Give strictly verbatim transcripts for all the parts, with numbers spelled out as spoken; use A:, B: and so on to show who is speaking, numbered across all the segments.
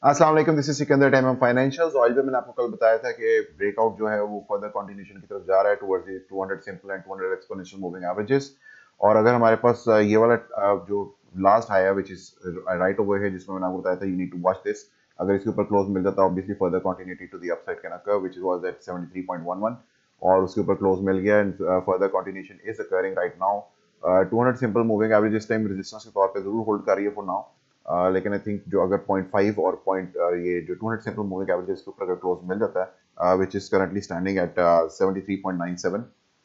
A: अस्सलाम वालेकुम, this is Sikandar time of financials. Oil पे मैंने आपको कल बताया था कि ब्रेकआउट जो है वो फर्दर कंटिन्यूएशन की तरफ जा रहा है towards the two hundred simple and two hundred exponential moving averages. और अगर हमारे पास अ, ये वाला अ, जो लास्ट हाई है विच इज राइट ओवर है, जिसमें मैंने आपको बताया था you need to watch this. अगर इसके ऊपर क्लोज मिल जाता है obviously further continuity to the upside can occur which was at seventy three point one one, और उसके ऊपर क्लोज मिल गया and further continuation is occurring right now. Two hundred simple moving average इस टाइम रेजिस्टेंस के तौर पे जरूर होल्ड कर रही है फॉर नाउ। Uh, लेकिन आई थिंक जो अगर पॉइंट फाइव और पॉइंट uh, ये जो two hundred simple moving average के ऊपर अगर क्लोज मिल जाता है which is currently standing at seventy three point nine seven,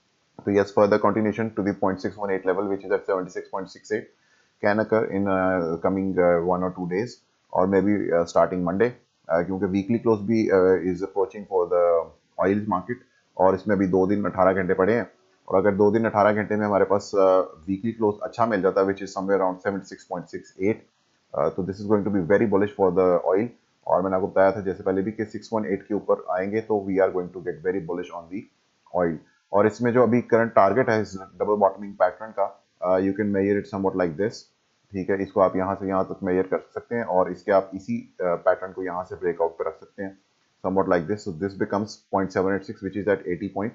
A: तो yes further continuation to the point six one eight level which is at seventy six point six eight can occur in coming one और two days और maybe starting Monday, क्योंकि weekly close भी is approaching for the oil market और इसमें अभी दो दिन अठारह घंटे पड़े हैं। और अगर दो दिन अठारह घंटे में हमारे पास वीकली uh, क्लोज अच्छा मिल जाता है which is somewhere around seventy six point six eight, तो this is going to be very bullish for the oil. और मैंने आपको बताया था जैसे पहले भी कि सिक्स वन एट के ऊपर आएंगे तो we are going to get very bullish on the oil. और इसमें जो अभी करंट टारगेट है इस डबल बॉटमिंग पैटर्न का, you can measure it somewhat like this. ठीक है, इसको आप यहाँ से यहाँ तक मेजर कर सकते हैं और इसके आप इसी पैटर्न uh, को यहाँ से ब्रेकआउट पे रख सकते हैं somewhat like this. So this becomes point seven eight six which is at eighty point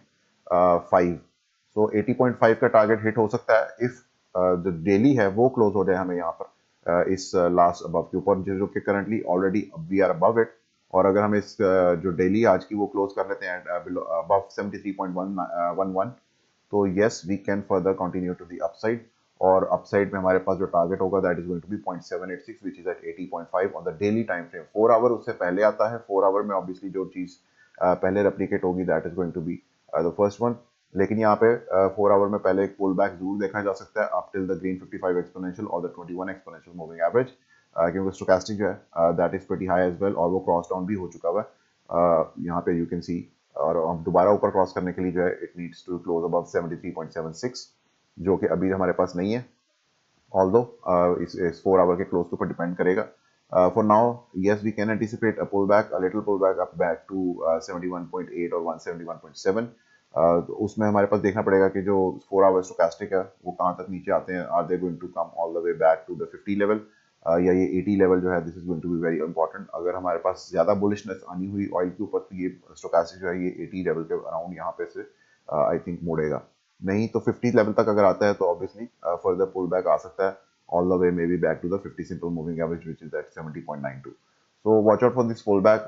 A: five. So eighty point five का टारगेट हिट हो सकता है इफ जो डेली है वो क्लोज हो जाए हमें यहाँ पर Uh, इस लास्ट अबव के ऊपर, जो कि currently already we are above it. और अगर हम इस uh, जो डेली आज की वो क्लोज कर लेते हैं above seventy three point one one, तो yes we can further continue to the upside. और अपसाइड में हमारे पास जो टारगेट होगा that is going to be point seven eight six which is at eighty point five on the daily time frame. Four hour उससे पहले आता है, फोर आवर में ऑब्वियसली जो चीज uh, पहले रेप्लिकेट होगी that is going to be the first one. लेकिन यहाँ पे फोर uh, आवर में पहले एक पुल बैक जरूर देखा जा सकता है up till the green fifty five exponential और the twenty one exponential moving average, क्योंकि स्टोकेस्टिक जो है that is pretty high as well और वो क्रॉस डाउन भी हो चुका हुआ है uh, यहाँ पे यू कैन सी। और हम दोबारा ऊपर क्रॉस करने के लिए जो है it needs to close above seventy three point seven six, जो कि अभी हमारे पास नहीं है ऑल्दो uh, इस, इस फोर आवर के क्लोज के ऊपर डिपेंड करेगा। For now yes we can anticipate a pull back, a little pull back up back to seventy one point eight और one seventy one point seven. Uh, तो उसमें हमारे पास देखना पड़ेगा कि जो फोर आवर स्टोकेस्टिक है वो कहाँ तक नीचे आते हैं। Are they going to come all the way back to the fifty level या ये एटी लेवल जो है this is going to be very important. अगर हमारे पास ज्यादा बुलिशनेस आनी हुई ऑयल के ऊपर तो ये स्टोकेस्टिक जो है ये एटी लेवल के अराउंड यहाँ पे से आई थिंक मुड़ेगा। नहीं तो फिफ्टी लेवल तक अगर आता है तो ऑब्वियसली फर्दर पुल बैक आ सकता है all the way may be back to the fifty simple moving average which is at seventy point nine two. So watch out for this pull back,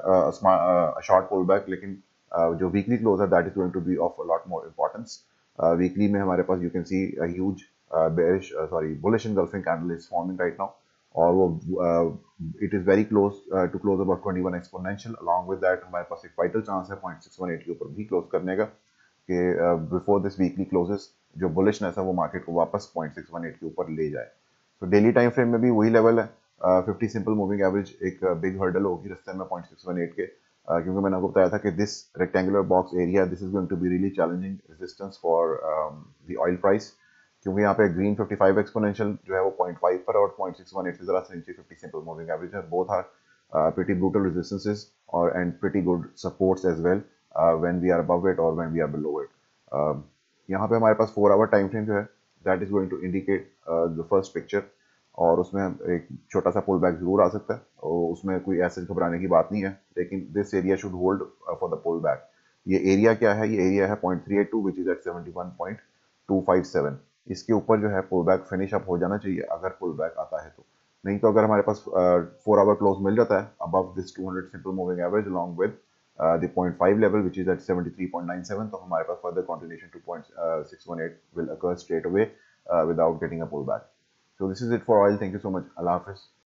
A: short pull back. लेकिन Uh, जो weekly close है that is going to be of lot more importance. Weekly में हमारे पास you can see huge bearish sorry bullish engulfing candle is forming right now और वो it is very close to close about twenty one exponential. Along with that हमारे पास एक vital chance है point six one eight के ऊपर भी close करने का कि बिफोर दिस वीकली क्लोजेस जो बुलिशनेस है वो मार्केट को वापस पॉइंट सिक्स वन एट के ऊपर ले जाए। तो डेली टाइम फ्रेम में भी वही लेवल है, फिफ्टी सिंपल मूविंग एवरेज एक बिग हर्डल होगी रस्ते में पॉइंट सिक्स वन एट के, Uh, क्योंकि मैंने आपको बताया था कि this rectangular box area this is going to be really challenging resistance for the oil price, क्योंकि यहाँ पे ग्रीन फिफ्टी फाइव एक्सपोनेंशियल जो है वो पॉइंट फाइव पर और पॉइंट सिक्स वन एट से जरा से नीचे फिफ्टी सिंपल मूविंग एवरेज है। Both are pretty brutal resistances और and pretty good supports as well when we are above it और when we are below it. यहाँ पे हमारे पास फोर आवर टाइम फ्रेम जो है that is going to indicate the first picture और उसमें एक छोटा सा पुल बैक जरूर आ सकता है और उसमें कोई ऐसे घबराने की बात नहीं है। लेकिन this area should hold for the pull back. ये एरिया क्या है? ये एरिया है point three eight two which is at seventy one point two five seven. इसके ऊपर जो है पुल बैक फिनिश अप हो जाना चाहिए अगर पुल बैक आता है तो। नहीं तो अगर हमारे पास फोर आवर क्लोज मिल जाता है above this two hundred simple moving average along with the point five level which is at seventy three point nine seven, तो हमारे पास further continuation to point six one eight will occur straight away without getting a pull back. So this is it for oil. Thank you so much. Allah Hafiz.